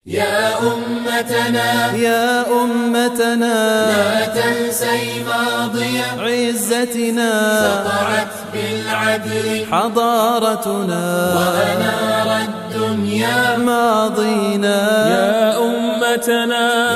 يا أمتنا لا تنسي ماضي عزتنا، سطعت بالعدل حضارتنا وأنار الدنيا ماضينا. يا أمتنا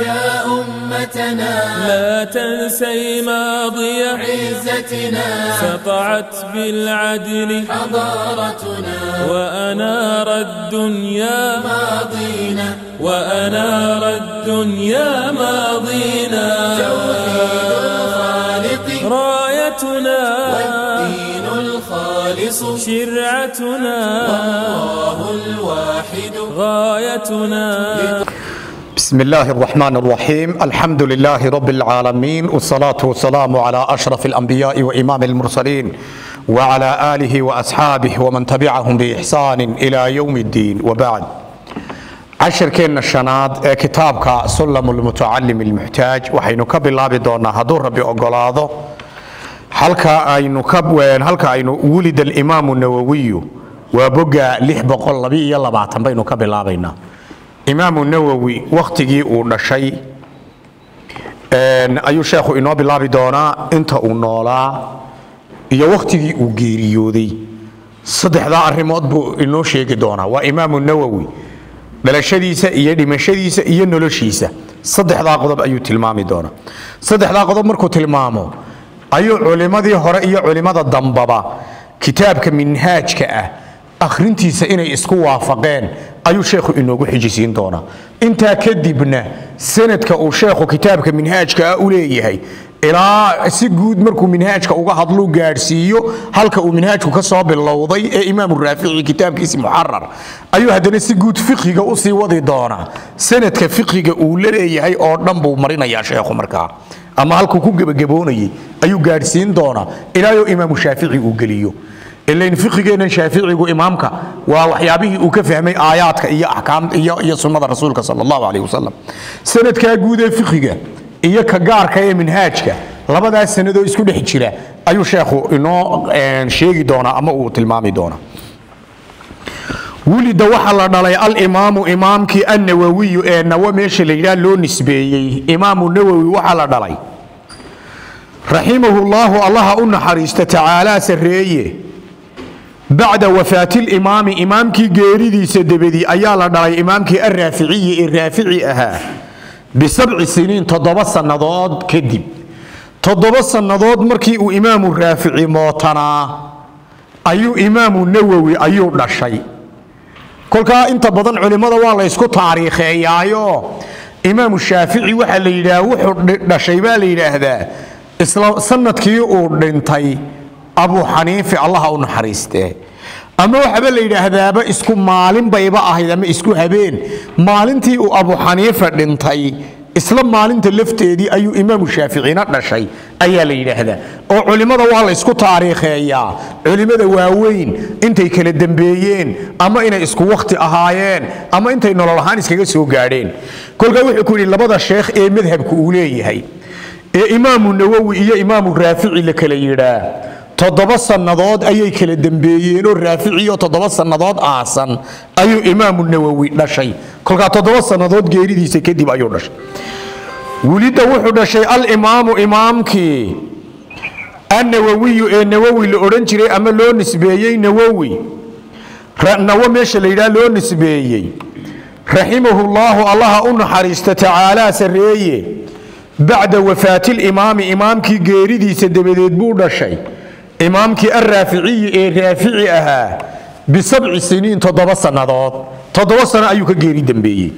لا تنسي ماضي عزتنا، سطعت بالعدل حضارتنا وأنار الدنيا ماضينا، وأنار الدنيا ماضينا. توحيد الخالق رايتنا والدين الخالص شرعتنا، والله الواحد غايتنا. بسم الله الرحمن الرحيم. الحمد لله رب العالمين، والصلاة والسلام على أشرف الأنبياء وإمام المرسلين وعلى آله وأصحابه ومن تبعهم بإحسان إلى يوم الدين، وبعد. cashirkeenna shanaad ee kitaabka sulam lmutacalim almuxtaaj waxaynu ka bilaabi doonaa hadduu rabbi ogolaado halka aynu wulida alimaamu nawowiyu waa boga 622 baynu ka bilaabaynaa. imaamu nawowi wakhtigii uu dhashay ayuu sheekhu inoo bilaabi doonaa, inta uu noolaa iyo wakhtigii uu geeriyooday. saddexdaa arrimood buu inoo sheegi doonaa. waa imaamu nawowi, dhalashadiisa iyo dhimashadiisa iyo noloshiisa. saddexdaa qodob ayuu tilmaami doonaa. saddexdaa qodob markuu tilmaamo ayuu culimadii hore iyo culimada dambaba kitaabka minhaajka ah akhrintiisa inay isku waafaqeen ayuu sheekhu inoogu xijisiin doonaa. intaa kadibna sanadka uu sheekhu kitaabka minhaajka ah u leeyahay ilaa si guud markuu minhaajka uga hadlu gaadhsiiyo halka uu minhaajku ka soo bilowday ee imaamu raafici kitaabkiisi muxarar ayuu haddana si guud fiqiga u sii wadi doonaa. sanadka fiqiga uu leeyahay oo dhan buu marinayaa sheekhu markaa, ama halkuu ku gebagaboonayay ayuu gaadhsiin doonaa ilaayo imaamu shaafici uu geliyo. ilayn fiqigeennan shaaficigu imaamka waa waxyaabihii uu ka fahmay aayaadka iyo axkaamta iyo sunnada rasuulka sala allahu calayh wasalam. sanadkaa guud ee fiqiga iyo ka gaarka ee minhaajka, labadaas sanadoo isku dhex jira ayuu sheekhu inoo sheegi doonaa ama uu tilmaami doonaa. wulida waxaa la dhalay alimaamu imaamkii annawowiyu ee nawo meesha la yidhaha loo nisbeeyey. imaamu nawowi waxaa la dhalay raximahu llaahu allaha u naxariista tacaalaa sarreeye bacda wafaati limaami imaamkii geeridiisa dabadii ayaa la dhalay imaamkii arraaficiyi ee raafici ahaa bisabci siniin 7 sannadood kadib. 7 sannadood markii uu imaamu raafici mootanaa ayuu imaamu nawowi ayuu dhashay. kolkaa inta badan culimmada waa la ysku taariikheeyaayo imaamu shaafici waxaa la yidhaha wuxuu dhashay baa la yidhaahdaa isla sanadkii uu dhintay abu xaniife allaha u naxariistee, ama waxaba la yidhaahdaaba isku maalin bayba ahayd ama isku habeen. maalintii uu abu xaniife dhintay isla maalinta lafteedii ayuu imaamu shaaficina dhashay ayaa la yidhaahdaa. oo culimmada waa la ysku taariikheeyaa, culimmada waaweyn intay kala dambeeyeen ama inay isku wakhti ahaayeen ama intay nolol ahaan iskaga soo gaadheen. kolkaa wuxuu ku yidhi labada sheekh ee madhabka uu leeyahay ee imaamu nawowi iyo imaamu raafici la kala yidhaa 7 sannadood ayay kala dambeeyeenoo raaficiyo 7 sannadood aasan ayuu imaamu nawowi dhashay. kolkaa 7 sannadood geeridiisa kadib ayuu dhashay. wulidda wuxuu dhashay alimaamu imaamkii annawowiyu ee nawowi la odhan jiray ama loo nisbeeyey nawowi, nawo meesha la yidhaha loo nisbeeyey. raximahu llaahu allaha u naxariista tacaalaa sarreeye bacda wafaati limaami imaamkii geeridiisa dabadeed buu dhashay imaamkii arraaficiyi ee raafici ahaa bisabci siniin 7 sannadood. 7 sano ayuu ka geeri dambeeyey.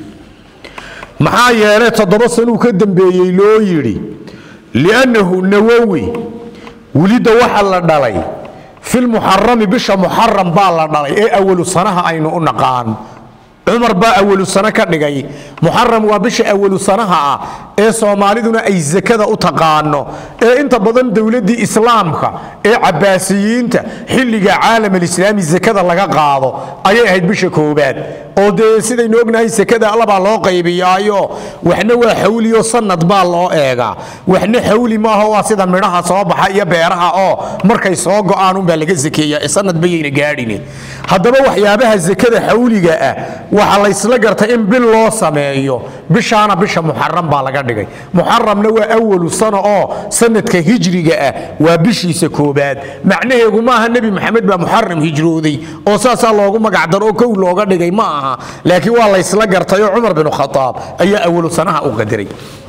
maxaa yeelay 7 sanuu ka dambeeyey loo yidhi liannahu nawowi wulidda waxa la dhalay filmuxarami bisha muxaram baa la dhalay ee awalu sanaha aynu u naqaan. cumar baa awalu sano ka dhigay. muxaram waa bisha awalu sanaha ah ee soomaaliduna ay sakada u taqaano, ee inta badan dowladdii islaamka ee cabbaasiyiinta xilliga caalam alislaami sakada laga qaado ayay ahayd bisha koobaad. oo dee sidaynu ognahay sakada allabaa loo qaybiyaayo waxna waa xawliyo sanad baa loo eegaa, waxna xawli maaha waa sida midhaha soo baxa iyo beeraha oo markay soo go'aan unbaa laga sakeeyaa, sanad bayayna gaadhine. haddaba waxyaabaha sakada xawliga ah waxa la isla gartay in bil loo sameeyo bishaana bisha muxaram baa laga dhigay muxaramna waa awalu sano oo sanadka hijriga ah waa bishiisa koobaad macnaheedu ma aha nabi maxamed baa muxaram hijrooday oo saasa loogu magac daro oo kow looga dhigay ma aha laakiin waa la isla gartay oo Umar bin Khattab ayaa awalu sanaha u qadaray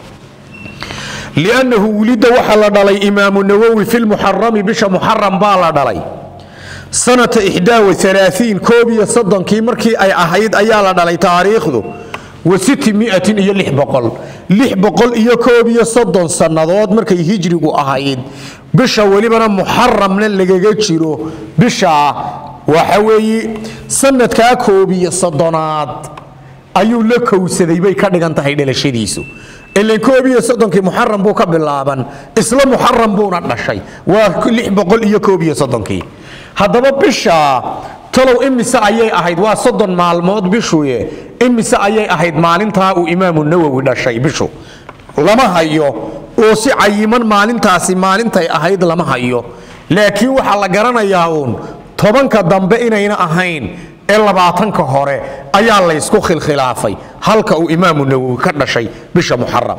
لأنه ولد وحل دلي إمام النووي في المحرم بش محرم بالا دلي سنة 31 كوبية صدن كي مركي أي أحيد أيالا دلي تاريخه و600 إيا لح بقل إيا كوبية صدن سنة مركي هجري أحيد بش ولبنا محرم للغاقات شيرو بش وحوي سنة كا كوبية صدنات أيو لكو سيدي كان تحيد لشديسو اللي كوبية صدنكي محرم بو كبلابن اسلام محرم بو ندشاي وكل بقول iyo كوبية صدنكي hadaba bisha talow imisa ayay ahayd waa soddon maalmood bishuye imisa ayay ahayd maalinta uu Imam Nawawi dhashay bishu lama hayo oo si cayiman maalintaasi maalintay ahayd lama hayo laakiin waxa la garanayaa uun tobanka dambe inayna ahayn ee 20ka hore ayaa la isku khilkhilaafay halka uu Imam Nawawi ka dhashay bisha Muharram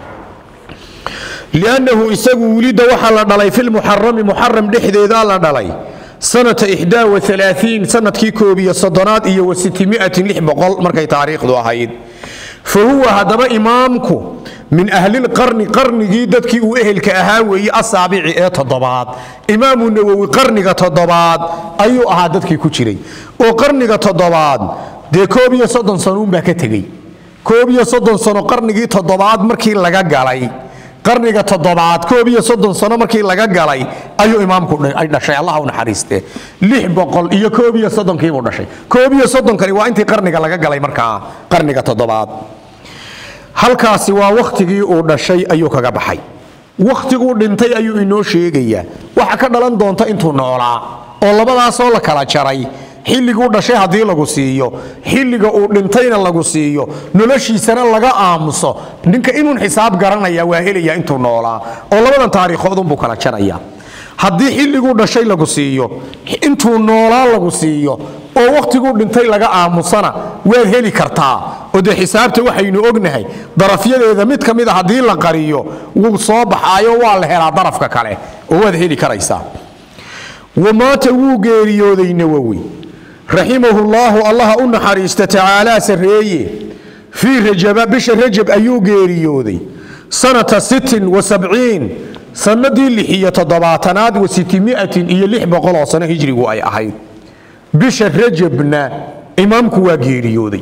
لأنه isagu wulida waxa la dhalay fil muharram dhixdeeda la dhalay sanata 31 sanadkii koobiya sodonaad iyo 600 markay taariikhdu ahayd فهو هذا إمامكو من أهل القرن قرني ددكي وأهلك أهاوي السابع تضباط إمام النووي قرني تضباط أيو أهادتكي كتيري وقرني تضباط دي كوبيا صدن صنون باكتغي كوبيا صدن صنو قرني تضباط مركي لغا غالاي قرني تضباط كوبيا صدن صنو مركي لغا غالاي أيو إمامكو أي دشاي الله ونحريسته لح بقول إيو كوبيا صدن كيبو دشاي كوبيا صدن كري وانتي قرني لغا غالاي مركا قرني تضباط halkaasi waa waqtigii uu dhashay ayuu kaga baxay waqtigii dhintay ayuu inoo sheegaya waxa ka dhalan doonta intuu noolaa oo labadaas oo la kala jaray xilligii dhashay hadii lagu siiyo xilliga uu dhintayna lagu siiyo noloshiisana laga aamuso ninka inuu xisaab garanaya waa helaya intuu noolaa oo labadan taariikhood uu kala jaraya hadii xilligii dhashay lagu siiyo intuu noolaa lagu siiyo oo waqtigii dhintay laga aamusana waa heli kartaa oo de xisaabta waxaynu ognahay darafyadeeda mid kamid ah hadii la qariyo wuu soo baxaayo waa la helaa darafka kale oo wada heli karaysa wamaata wuu geeriyooday Nawawi rahimahullahu allah una xariista taala sareeye fi rajab bish rajab ayuu geeriyooday sanata 76 sanadii 17 و 600 iyo 600 sano hijrigu ay ahayd bisha rajabna imaamku waa geeriyooday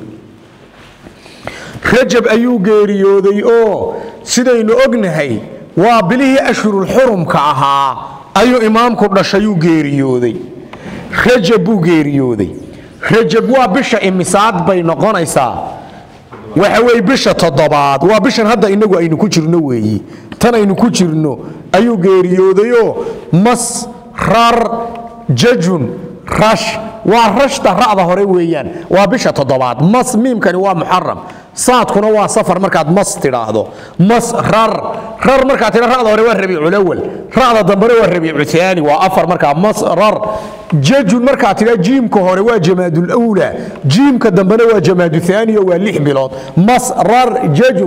rajab ayuu geeriyooday oo sidaynu ognahay waa bilihii ashhurul xurumka ahaa ayuu imaamku dhashay uu geeriyooday rajab buu geeriyooday rajab waa bisha imisaad bay noqonaysaa waxa way bisha toddobaad waa bishan hadda inagu aynu ku jirno weeyi tan aynu ku jirno ayuu geeriyooday oo mas rar jajun rash ورشت رعد هوري ويان وبش تضباط مص ميم كان هو محرم صاد كنا هو سفر مركات مص تراهدو مص رر مركات رعد هوري والربيع الأول رعد دمبري والربيع الثاني وأفر مركات مص رر جج مركات جيم كهوري وجماد الأولى جيم كدمبري وجماد الثاني واللح بلاد مص رر جج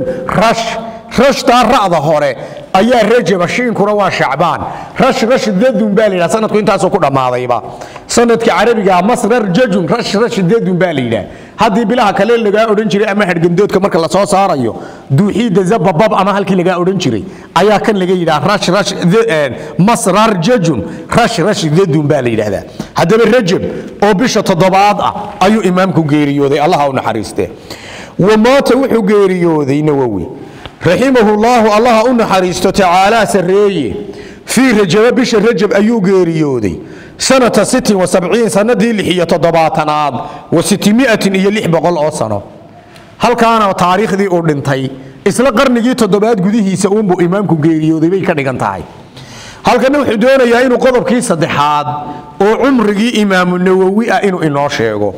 رشت رعد هوري ayaa rajab shiin kuna waa shacbaan rash dadun baalina sanadku intaas oo ku dhamaaday ba sanadka carabiga masrar jajun rash dadun baalina hadii bilaha kale laga oran jiray ama hargandoodka marka la soo saarayo duuxiida zababab ama halkii laga oran jiray ayaa kan laga yiraahdaa rash masrar jajun rash dadun baalina hadaba rajab oo bisha toddobaad ah ayuu imaamku geeriyooday allah u naxariiste wamaata wuxuu geeriyooday Nawawi رحمه الله الله أن حريصته تعالى سرية في رجب بش رجب أيو غيريودي سنة 76 سنة دي اللي هي تضباطناد و600 هي اللي بقول أصلا هل كان تاريخ دي أردنتي إسلا قرنجي تضباط جديه سأقوم بإمامكم غيريودي بيكان يقنتاي هل كان وحدونا يعينوا قضب كيس صدحات وعمره إمام النووي إنه شيء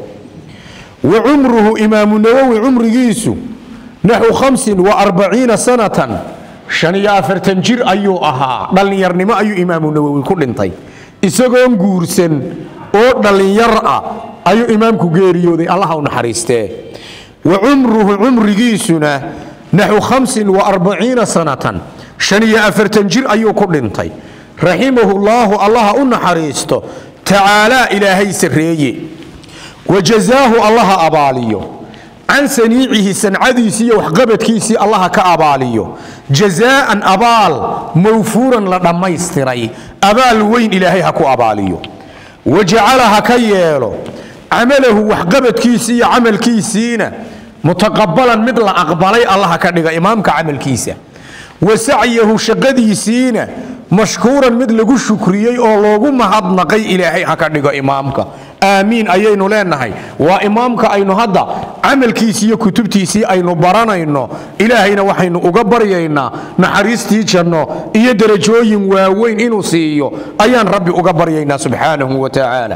وعمره إمام النووي عمر جيسو نحو 45 سنة شنيا فرتنجير أيو أها دلنيرنما أيو إمام النووي كل انتي إساقون قورسن أو دلنيرأ ayuu imaamku geeriyooday allaha u naxariistee wa cumruhu cumrigiisuna naxu 45 sanatan 45 jir ayuu ku dhintay raximahu llaahu allaha u naxariisto tacaalaa ilaahay sarreeye wajazaahu allaha abaaliyo can saniicihi sancadiisii iyo waxqabadkiisii allaha ka abaaliyo jazaa'an abaal mawfuuran la dhammaystiray abaal weyn ilaahay ha ku abaaliyo wajacala ha ka yeelo camalahu waxqabadkiisii iyo camalkiisiina mutaqabalan mid la aqbalay allaha ka dhiga imaamka camalkiisa wa sacyahu shaqadiisiina mashkuuran mid lagu shukriyey oo loogu mahadnaqay ilaahay ha ka dhigo imaamka aamiin ayaynu leenahay waa imaamka aynu hadda camalkiisii iyo kutubtiisii aynu baranayno ilaahayna waxaynu uga baryaynaa naxariistii janno iyo darajooyin waaweyn inuu siiyo ayaan rabbi uga baryaynaa subxaanahu wa tacaala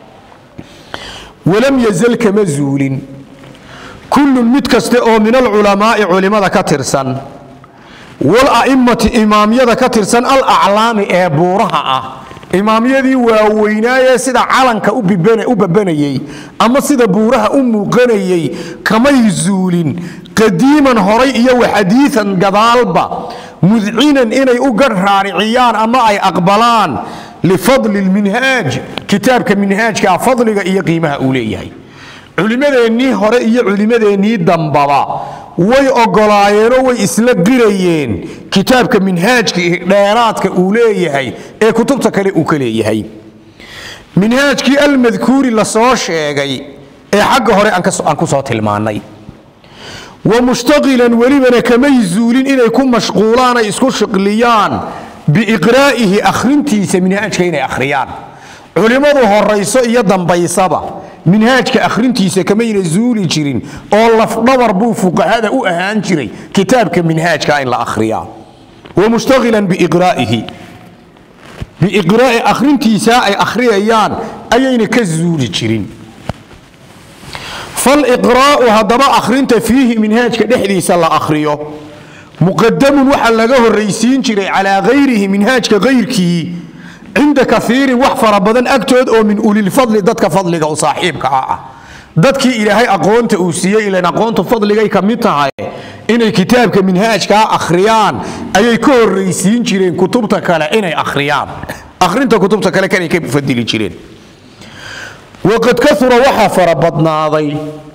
walam yazal kama zuulin kullun mid kaste oo min alculamaa'i culimmada ka tirsan wala'immati imaamyada ka tirsan alaclaami ee buuraha ah imaamyadii waaweynaaye sida calanka u babanayey ama sida buuraha u muuqanayey kamay zuulin qadiiman horay iyo waxadiian gadaalba mudcinan inay u garh raariciyaan ama ay aqbalaan lifadli lminhaaj kitaabka minhaajka fadliga iyo qiimaha uu leeyahay culimmadeennii hore iyo culimmadeennii dambaba way ogolaayeenoo way isla qirayeen kitaabka minhaajka dheeraadka uu leeyahay ee kutubta kale uu ka leeyahay minhaajkii almadkuuri la soo sheegay ee xagga hore aan ku soo tilmaannay wa mushtaqilan welibana kamay zuulin inay ku mashquulaan ay isku shiqliyaan biiqraa'ihi akhrintiisa minhaajka inay akhriyaan culimmadu horayso iyo dambaysaba minhaajka akhrintiisa kamayna zuuli jirin oo lafdhabar buu fuqahada u ahaan jiray kitaabka minhaajka in la akhriyaa wa mushtaqilan biiqraa'ihi akhrintiisa ay akhriyayaan ayayna ka zuuli jirin faliqraa'u haddaba akhrinta fiihi minhaajka dhexdiisa la akhriyo muqadamun waxaa laga horraysiin jiray calaa hayrihi minhaajka hayrkii cinda kaiirin wax fara badan agtood oo min ulilfadli dadka fadliga u saaxiibka ah dadkii ilaahay aqoonta uu siiyey ilan aqoontu fadligay ka mid tahay inay kitaabka minhaajkaa akhriyaan ayay ka horraysiin jireen kutubta kale inay akhriyaan akhrinta kutubta kale kanay ka fadili jireen waqad kaura waxaa fara badnaaday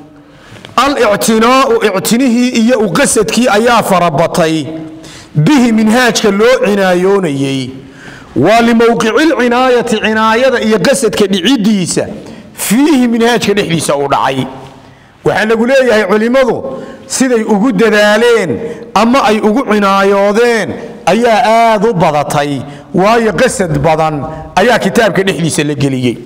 alictinaau ictinihii iyo uqasadkii ayaa farabatay bihi minhaajka loo cinaayoonayey waa limowqicilcinaayati cinaayada iyo qasadka dhicidiisa fiihi minhaajka dhexdiisa uu dhacay waxaa lagu leeyahay culimmadu siday ugu dadaaleen ama ay ugu cinaayoodeen ayaa aad u badatay waayo qasad badan ayaa kitaabka dhexdiisa la geliyey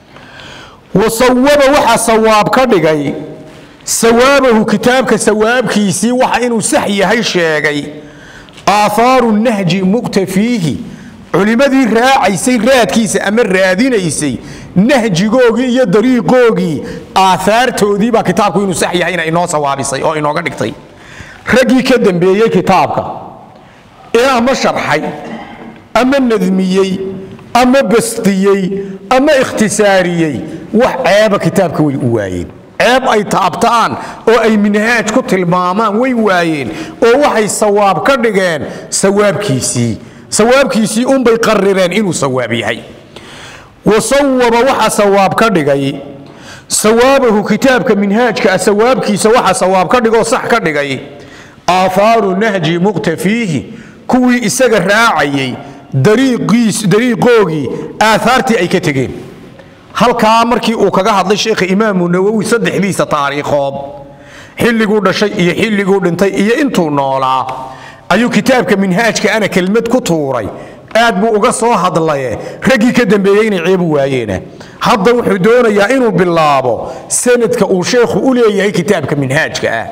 wasawaba waxaa sawaab ka dhigay sawaabahu kitaabka sawaabkiisii waxa inuu sax yahay sheegay aahaaru nahji muqtafiihi culimmadii raacaysay raadkiisa ama raadinaysay nahjigoogii iyo dariiqoogii aahaartoodii baa kitaabku inuu sax yahayna inoo sawaabisay oo inooga dhigtay raggii ka dambeeyey kitaabka ee ama sharxay ama nadmiyey ama bastiyey ama ikhtisaariyey wax ceeba kitaabka way u waayeen ceeb ay taabtaan oo ay minhaaj ku tilmaamaan way waayeen oo waxay sawaab ka dhigeen sawaabkiisii unbay qarireen inuu sawaab yahay wasawaba waxa sawaab ka dhigay sawaabahu kitaabka minhaajka sawaabkiisa waxa sawaab ka dhigoo sax ka dhigay aahaaru nahji muqtafiihi kuwii isaga raacayay dariiqoogii aahaartii ay ka tegeen halkaa markii uu kaga hadlay sheekha imaamu nawowi saddexdiisa taariikhood xilliguu dhashay iyo xilliguu dhintay iyo intuu noolaa ayuu kitaabka minhaajka ana kelmad ku tuuray aad buu uga soo hadlaye raggii ka dambeeyey inay ceebu waayeena hadda wuxuu doonayaa inuu bilaabo sanadka uu sheekhu u leeyahay kitaabka minhaajka ah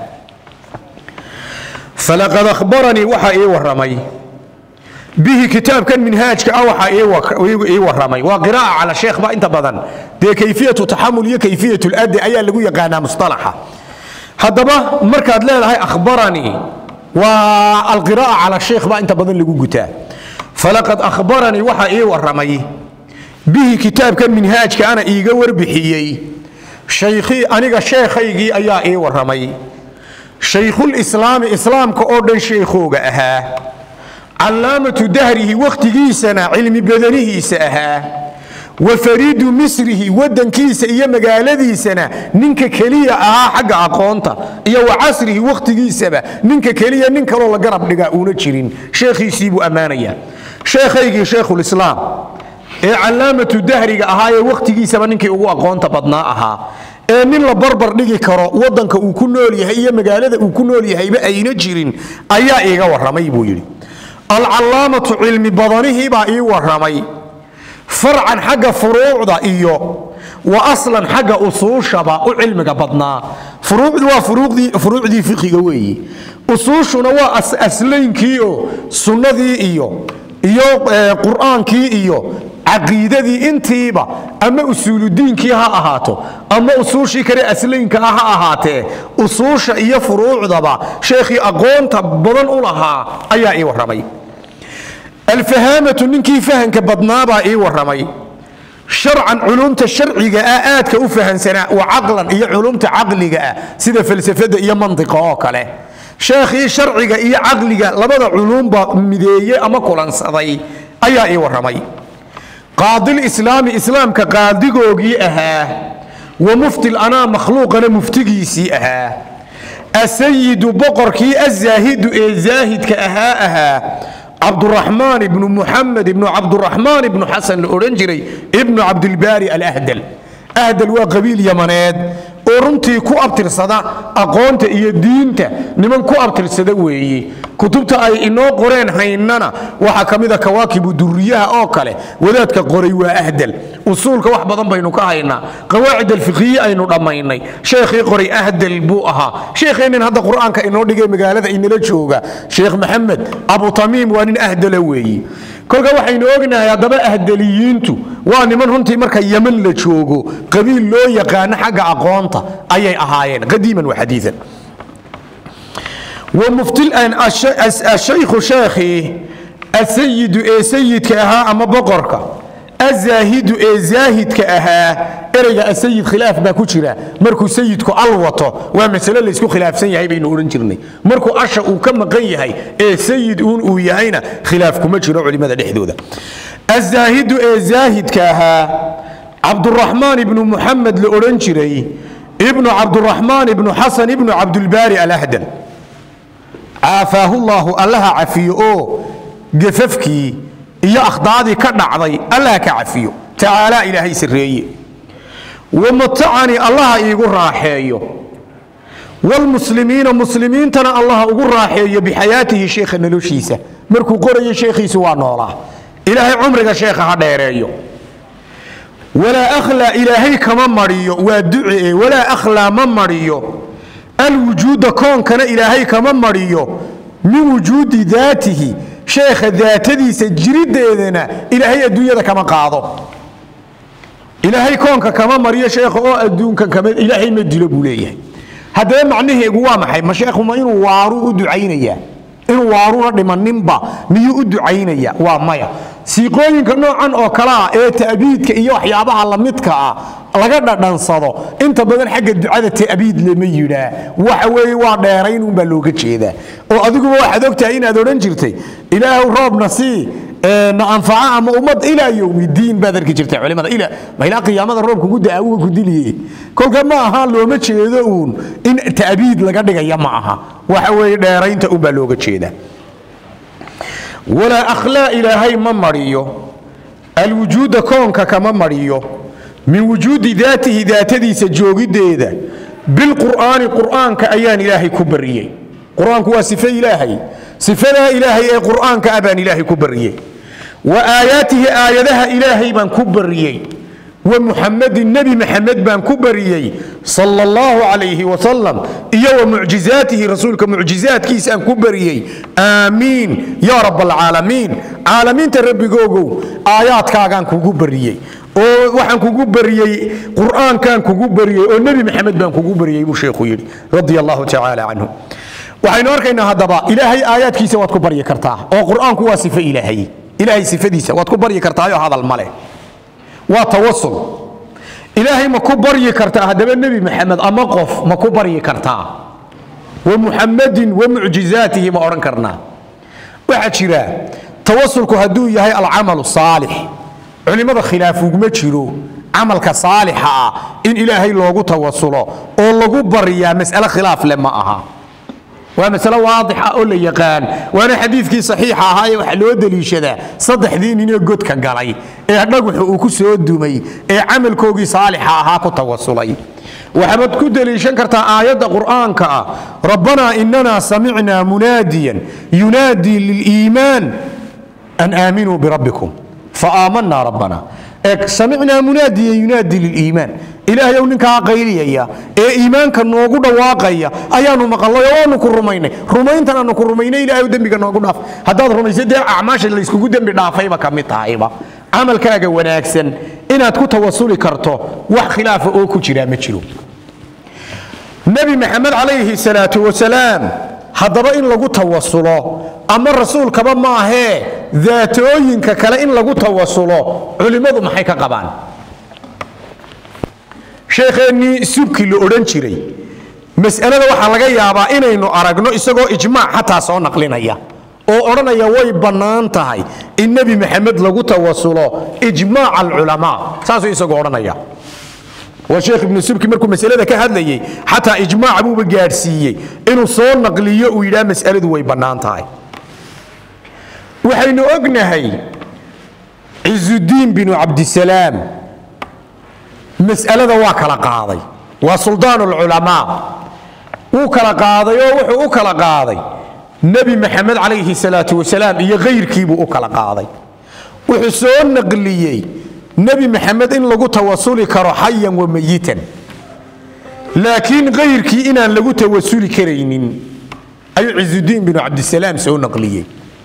falaqad akhbaranii waxaa ii warramay bihi kitaabkan minhaajka ah waxaa ii warramay waa qiraa'a cala sheekh ba inta badan dee kayfiyatu taxamul iyo kayfiyatu ladi ayaa lagu yaqaanaa mustalaxa haddaba markaad leedahay akhbaranii waa alqiraa'a cala sheekh baa inta badan lagu gutaa falaqad akhbaranii waxaa ii warramay bihi kitaabkan minhaajka ana iiga warbixiyey shaykhii aniga sheekhaygii ayaa ii warramay shaykhulislaami islaamka oo dhan shaykhooga ahaa callaamatu dahrihi wakhtigiisana cilmi badanihiisa ahaa wa fariidu misrihi waddankiisa iyo magaaladiisana ninka keliya ahaa xagga aqoonta iyo wa casrihi wakhtigiisaba ninka keliya nin kaloo la garab dhigaa uuna jirin sheekhiisii buu ammaanayaa sheekhaygii shaykhulislaam ee callaamatu dahriga ahaa ee wakhtigiisaba ninkii ugu aqoonta badnaa ahaa ee nin la barbar dhigi karo waddanka uu ku nool yahay iyo magaalada uu ku nool yahayba ayna jirin ayaa iiga warramay buu yidhi alcallaamatu cilmi badanihiibaa ii warramay farcan xagga furuucda iyo wa aslan xagga usuushaba u cilmiga badnaa furuucdu waa furuucdii fiqiga weeye usuushuna waa aslaynkii oo sunnadii iyo qur'aankii iyo caqiidadii intiiba ama usuuludiinkii ha ahaato ama usuushii kale aslaynka ha ahaatee usuusha iyo furuucdaba sheekhii aqoonta badan u lahaa ayaa ii warramay alfahaamatu ninkii fahanka badnaabaa ii warramay sharcan culumta sharciga ah aadka u fahansanaa wa caqlan iyo culumta caqliga ah sida falsafada iyo mantiqa oo kale sheekhii sharciga iyo caqliga labada culumba mideeye ama kulansaday ayaa ii warramay qaadilislaami islaamka qaadigoogii ahaa wa mufti anaa makhluuqana muftigiisii ahaa asayidu boqorkii azaahidu ee zaahidka ahaa cabduraxmaan ibnu muxamed ibnu cabduraxmaan ibnu xasan la odhan jiray ibnu cabdilbaari alahdal ahdal waa qabiil yamaneed oo runtii ku abtirsada aqoonta iyo diinta niman ku abtirsada weeye kutubta ay inoo qoreen haynana waxaa ka mida kawaakibu duriyaha oo kale wadaadka qoray waa ahdal usuulka wax badan baynu ka haynaa qawaacid alfiqhiye aynu dhammaynay sheekhii qoray ahdal buu ahaa sheekheennin hadda qur'aanka inoo dhigay magaalada inala jooga sheekh maxamed abu tamiim waa nin ahdala weeye kolka waxaynu ognahay haddaba ahdaliyiintu waa niman runtii marka yeman la joogo qabiil loo yaqaano xagga aqoonta ayay ahaayeen qadiiman waxadiian shaykhu sheekhii asayidu ee sayidka ahaa ama boqorka azaahidu ee zaahidka ahaa ereyga asayid khilaaf baa ku jira markuu sayidku al wato waa masale laysku khilaafsan yahay baynu odhan jirnay markuu asha uu ka maqan yahay ee sayid uun uu yahayna khilaaf kuma jiro culimmada dhexdooda azaahidu ee zaahidka ahaa cabduraxmaan ibnu muxamed la odhan jiray ibnu cabduraxmaan ibnu xasan ibnu cabdulbaari alahdal caafaahu llaahu allaha cafiyo oo gafafkii iyo akhdaadii ka dhacday allaha ka cafiyo tacaalaa ilaahay sarreeye wamatacanii allaha iigu raaxeeyo wlmuslimiina muslimiintana allaha ugu raaxeeyo bixayaatihi sheekha noloshiisa markuu qorayo sheekhiisu waa noolaa ilaahay cumriga sheekha ha dheereeyo walaa akhlaa ilaahay kama mariyo waa ducee walaa akhlaa ma mariyo alwujuuda koonkana ilaahay kama mariyo min wujuudi daatihi sheekha daatadiisa jirideedana ilaahay adduunyada kama qaado ilaahay koonka kama mariyo sheekha oo adduunkan ilaahay ma dilo buu leeyahay haddaba macnaheegu waa maxay ma sheekhuma inuu waaru u ducaynayaa inuu waaruna dhimaninba miyuu u ducaynaya waa maya siiqooyinka noocan oo kalea ee ta'biidka iyo waxyaabaha lamidka ah laga dhadhansado inta badan xagga ducada ta'biid lama yidhaa waxa weeye waa dheeraynunbaa looga jeedaa oo adiguba waxaad ogtahay inaad odhan jirtay ilaahu roobna sii na anfaca ama ummad ilaa yowmidiin baad arki jirtay culimada ilaa qiyaamada roobka ku da'awuga ku diliye kolka ma aha looma jeedo uun in ta'biid laga dhigaya ma aha waxa weeye dheeraynta unbaa looga jeedaa walaa akhlaa ilaahay ma mariyo alwujuuda koonka kama mariyo min wujuudi daatihi daatadiisa joogideeda bilqur'aani qur'aanka ayaan ilaahay ku bariyey qur'aanku waa sifo ilaahay sifadaa ilaahay ee qur'aanka ah baan ilaahay ku bariyey wa aayaatihi aayadaha ilaahay baan ku bariyey wa muxamadin nebi maxamed baan ku bariyey sala allahu calayhi wasalam iyo wa mucjizaatihi rasuulka mucjizaadkiisa aan ku bariyey aamiin yaa rab alcaalamiin caalamiinta rabbigoogow aayaadkaagaan kugu bariyey oo waxaan kugu bariyey qur'aankaan kugu bariyey oo nebi maxamed baan kugu bariyey buu sheekhu yidhi radia allahu tacaala canhu waxaynu arkaynaa haddaba ilaahay aayaadkiisa waad ku baryi kartaa oo qur'aanku waa sifo ilaahay ilaahay sifadiisa waad ku baryi kartaayoo hadal male waa tawasul إلهي ما كبري كرتا هذا النبي محمد أما قف ما كبري كرتا ومحمد ومعجزاته ما أورن كرنا واحد شراء توصلك هدو يهي العمل الصالح علماء خلافه ما تشيروا عملك صالحة إن إلهي لوغو توصله أو لوغو بريا مسألة خلاف لما أها ومسألة واضحة أقول لي يقان وأنا حديثك صحيحة هاي وحلو دليشة صدح دين إنه قد كقالي إيه نقول حقوق سودومي إيه عمل كوغي صالحة هاكو توصلي وحمد كدليشة كرتا آيات القرآن كا ربنا إننا سمعنا مناديا ينادي للإيمان أن آمنوا بربكم فآمنا ربنا سمعنا مناديا ينادي للإيمان إلهي ونكا قيليا إيمان كان نوغو واقعيا أيانو مقالله يوانو رميني رمينتنا نكو رميني إلهي ودنبك نوغو داف هداد رميسي دي أعماش اللي يسكو دنبك دافايبا كميطايبا عمل كاقا وناكسن إنا تكو توصولي كرتو وح خلاف أوكو جرا مجلو نبي محمد عليه الصلاة والسلام haddaba in lagu tawasulo ama rasuulka ba ma ahe daatooyinka kale in lagu tawasulo culimadu maxay ka qabaan sheekheeni subki la oran jiray mas'alada waxa laga yaabaa inaynu aragno isagoo ijmaac xataa soo naqlinaya oo oranaya way banaan tahay in nabi maxamed lagu tawasulo ijmaac al-ulama saaso isagoo oranaya والشيخ ابن سبكي مركو مسألة كهذا حتى إجماع أبو بجارسية إنه صار نقلية وإلى مسألة ويبنان تاي وحين أجنهي عز الدين بن عبد السلام مسألة واكل قاضي وسلطان العلماء وكل قاضي وكل قاضي نبي محمد عليه الصلاة والسلام يغير كيبو وكل قاضي وحسون نقلية نبي محمد إن لغو توصولي كرو حيا وميتا لكن غير كي إنا لغو توصولي كرينين أي عز الدين بن عبد السلام سو نقلية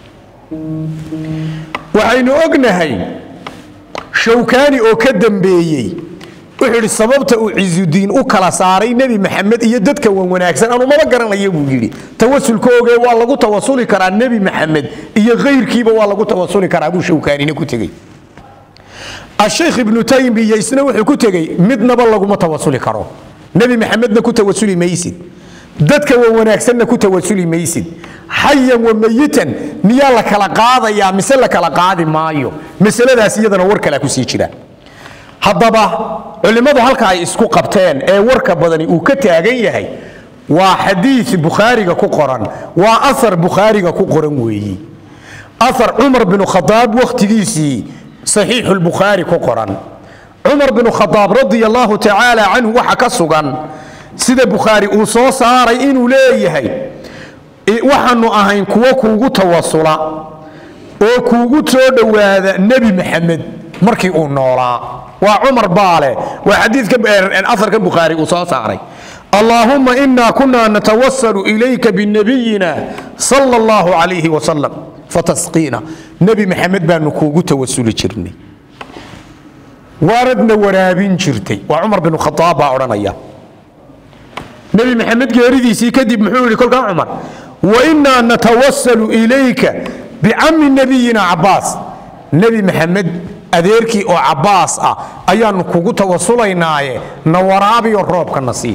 وحين أقنهي شوكاني أو كدن بيي وحير السببت عز الدين أكلا صاري نبي محمد يددك وناكسن أنا ما بقرن يبو جيري توصل كوغي والله توصولي كرا النبي محمد إيا غير كيبا والله توصولي كرا أبو شوكاني نكتغي الشيخ ابن تيمية يسنى وحي كتغي مدنا بلغو ما توصلي كرو نبي محمد نكو توصلي ميسد ددك وناكسن نكو توصلي ميسد حيا وميتا ميالا كلا قاضا يا مسلا كلا قاضي مايو مسلا دا سيدنا وركا لا كسي جيرا هضبا علماء halka ay isku qabteen ee warka badani uu ka taagan yahay waa xadiis bukhariga ku qoran waa asar bukhariga ku qoran weeyi asar umar bin khattab waqtigiisii صحيح البخاري كقران عمر بن الخطاب رضي الله تعالى عنه وحكى سغان سيده بخاري او سو ساري انو ليهي waxaanu ahayn kuwa kuugu tawasula oo kuugu soo dhawaada nabi maxamed markii uu noolaa waa umar baale waa xadiiska asarka bukhari uu soo saaray اللهم إنا كنا نتوسل إليك بنبينا صلى الله عليه وسلم فتسقينا نبي محمد بان كوغو توسل جرني واردنا ورابين جرتي وعمر بن الخطاب أورانيا نبي محمد جاردي سي كدب محوري كل عمر وإنا نتوسل إليك بعم نبينا عباس نبي محمد أذيركي أو عباس أيان كوغو توسلينا نورابي الروب كالنصيب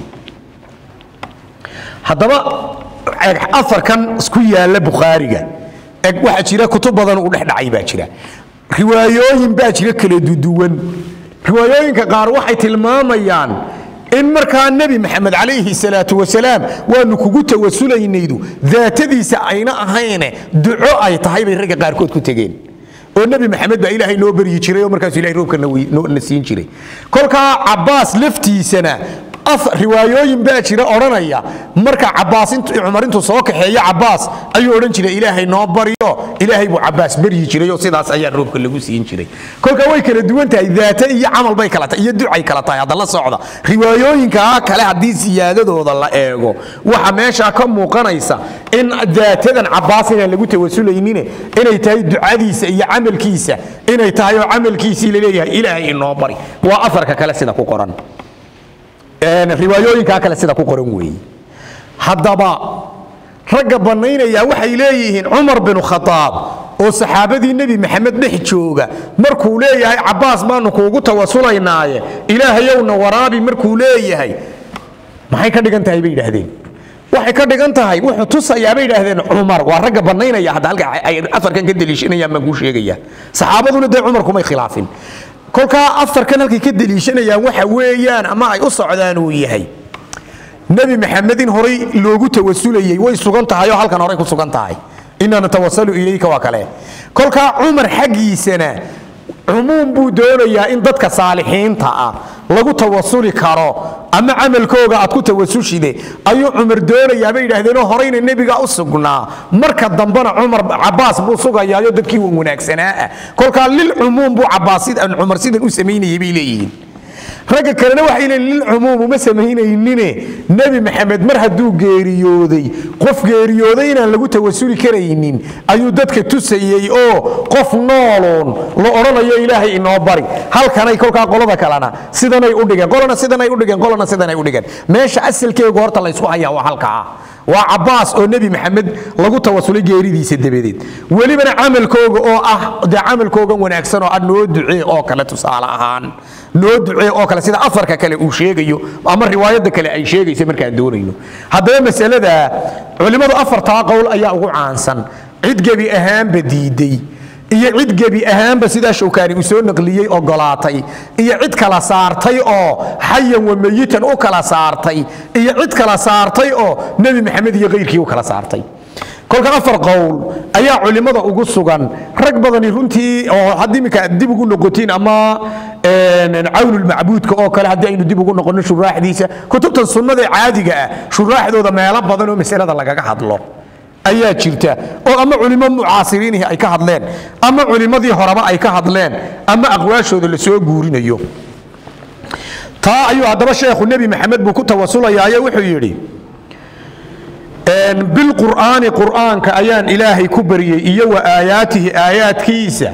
haddaba afarkan isku yaala bukhariga waxa jira kutub badan oo dhaxdhacay baa jira riwaayooyin baa jira kala duwan riwaayooyinka qaar waxay tilmaamayaan in markaa nabi maxamed calayhi salaatu wasalaam waanu kugu tawasulayneedu daatadiisa ayna ahayn duco ay tahay bay rag qaar kood ku tageen oo nabi maxamed baa ilaahay noo bari jiray oo markaas ilaahay roobka na siin jiray kolka Abbas laftiisana riwaayooyin baa jira oranaya marka Abbas intuu Umar intuu soo kaxeeyay Abbas ayuu oran jiray ilaahay noo bariyo ilaahay buu Abbas bari jiray oo sidaas ayaa roobka lagu siin jiray kolka way kala duwan tahay daata iyo amal bay kala tahay iyo ducay kala tahay hada la socda riwaayooyinka kale hadii siyaadadooda la eego waxa meesha ka muuqanaysa in daatadan Abbas inaan lagu tawasulaynin inay tahay ducadiisa iyo amalkiisa inay tahay oo amalkiisa leeyahay ilaahay noo bari waa afarka kale sida ku qoran riwaayooyinka kale sida ku qoran weey haddaba ragga banaynaya waxay leeyihiin Umar bin Khattab oo saxaabadii nebi maxamed dhex jooga markuu leeyahay cabbaas baanu kuugu tawasulaynaaye ilaahayowna waraabi markuu leeyahay maxay ka dhigan tahay bay yidhaahdeen waxay ka dhigan tahay wuxuu tusayaa bay yidhaahdeen cumar waa ragga bannaynaya hadda halka ay afarkan ka deliishanayaan baan kuu sheegaya saxaabaduna dee cumar kumay khilaafin kolkaa afarkan halkay ka deliishanayaan waxa weeyaan ama ay u socdaan uu yahay nebi maxamed in horay loogu tawasulayey way sugan tahay oo halkan horay ku sugan tahay inna natawasalu ilayka waa kale kolkaa cumar xaggiisana cumuum buu doonayaa in dadka saalixiinta ah lagu tawasuli karo ama camalkooga aad ku tawasushide ayuu cumar doonayaa bay yidhaahdeenoo horeyna nebiga u sugnaa marka dambena cumar cabbaas buu sugayaayo dadkii wanaagsanaa ah kolkaa lilcumuum buu cabbaas cumar sidan u samaynayay bay leeyihiin ragga kalena waxay leeyihiin lilcumuum uma samaynaynin nebi maxamed mar hadduu geeriyooday qof geeriyooday inaan lagu tawasuli karaynin ayuu dadka tusayey oo qof nooloon la odhanayo ilaahay inoo bari halkanay kolkaa qolada kalena sidanay u dhigeen qolana sidanay u dhigeen qolana sidanay u dhigeen meesha asalkeegu horta la isku hayaa waa halkaa waa cabbaas oo nebi maxamed lagu tawasulay geeridiisa dabadeed welibana camalkooga oo ah dee camalkoogan wanaagsan oo noo ducee oo kale tusaale ahaan noo ducee oo kale sida afarka kale uu sheegayo ama riwaayadda kale ay sheegaysa markaan doonayno haddaba masalada culimmadu afartaa qowl ayaa ugu caansan cid gebi ahaanba diiday iyo cid gebi ahaanba sidaa shawkaani uu soo naqliyey ogolaatay iyo cid kala saartay oo xayan wa mayitan u kala saartay iyo cid kala saartay oo nebi maxamed iyo kayrkii u kala saartay kolka afar qowl ayaa culimmada ugu sugan rag badani runtii oo haddii iminka dib ugu noqotiin ama cawnulmacbuudka oo kale haddii aynu dib ugu noqonno shuraaxdiisa kutubtan sunnada caadiga ah shuraaxdooda meelo badan oo masalada lagaga hadlo ayaa jirta oo ama culimo mucaasiriinihi ay ka hadleen ama culimmadii horeba ay ka hadleen ama aqwaashooda la soo guurinayo taa ayuu haddaba sheekhu nebi maxamed buu ku tawasulayaayo wuxuu yidhi bilqur'aani qur'aanka ayaan ilaahay ku baryey iyo wa aayaatihi aayaadkiisa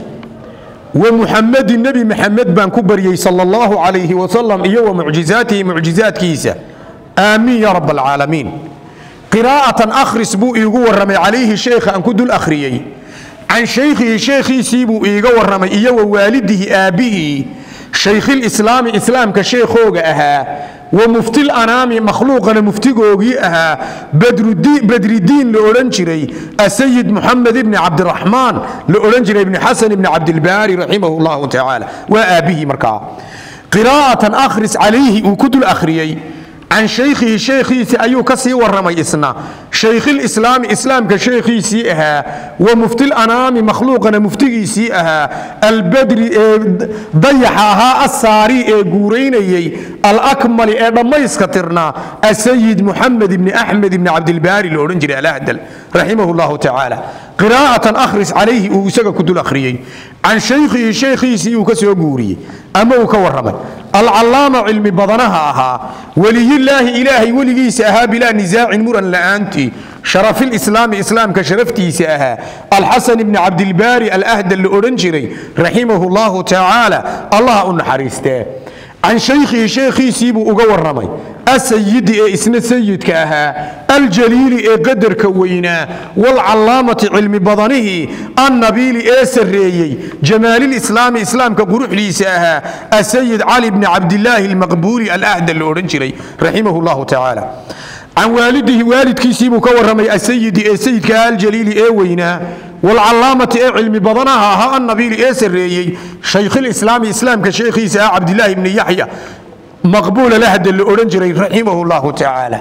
wa muxamedin nebi maxamed baan ku baryey sala allahu calayhi wasalam iyo wa mucjizaatihi mucjizaadkiisa aamiin ya rab alcaalamiin qiraa'atan akhris buu iigu warramay calayhi sheekha aan ku dul akhriyey can shaykhihi sheekhiisii buu iiga warramay iyo wa waalidihi aabbihii shaykhilislaami islaamka sheekhooga ahaa wa muftil anaami makhluuqana muftigoogii ahaa badridiin la odhan jiray asayid muxamed ibni cabdiraxmaan la odhan jiray ibni xasan ibni cabdilbaari raximahu llahu tacaala waa aabbihii markaa qiraa'atan akhris calayhi uu ku dul akhriyey can shaykhihi sheekhiisii ayuu ka sii warramay isna shaykhilislaami islaamka sheekhiisii ahaa wa muftil anaami makhluuqana muftigiisii ahaa albadri ee dayaxa ahaa assaari ee guuraynayey alakmali ee dhammayska tirnaa asayid muxamed ibni axmed ibni cabdilbaari la odhan jiray alahdal raximahu llahu tacaala qiraa'atan akhris calayhi uu isaga ku dul akhriyey can shaykhihi sheekhiisii uu ka soo guuriyey ama uu ka warramay alcallaama cilmi badanaha ahaa weliyillaahi ilaahay weligiisa ahaa bilaa nisaacin muran la'aantii sharafilislaami islaamka sharaftiisa ahaa alxasan ibni cabdilbaari alahdal la odhan jiray raximahu llahu tacaala allaha u naxariistee can shaykhihi sheekhiisii buu uga warramay asayidi ee isna sayidka ahaa aljaliili ee qadarka weynaa waalcallaamati cilmi badanihii annabiili ee sarreeyey jamaalilislaami islaamka quruxdiisa ahaa asayid cali bni cabdilaahi almaqbuuli alahdal la odhan jiray raximahu llahu tacaala can waalidihi waalidkiisii buu ka warramay asayidi ee sayidka ahaa aljaliili ee weynaa waalcallaamati ee cilmi badanaha ahaa annabiili ee sarreeyey shaykhilislaami islaamka sheekhiisa ah cabdilaahi bni yaxya maqbuula lahda la odhan jiray raximahu llahu tacaala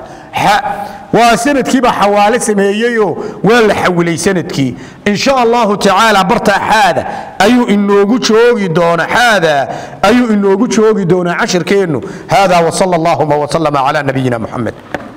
waa sanadkiibaa xawaale sameeyeyoo waa la xawilay sanadkii in sha allahu tacaala barta xaada ayuu inoogu joogi doonaa xaada ayuu inoogu joogi doonaa cashirkeennu hada wasala allahuma wasalama calaa nabiyina muxamed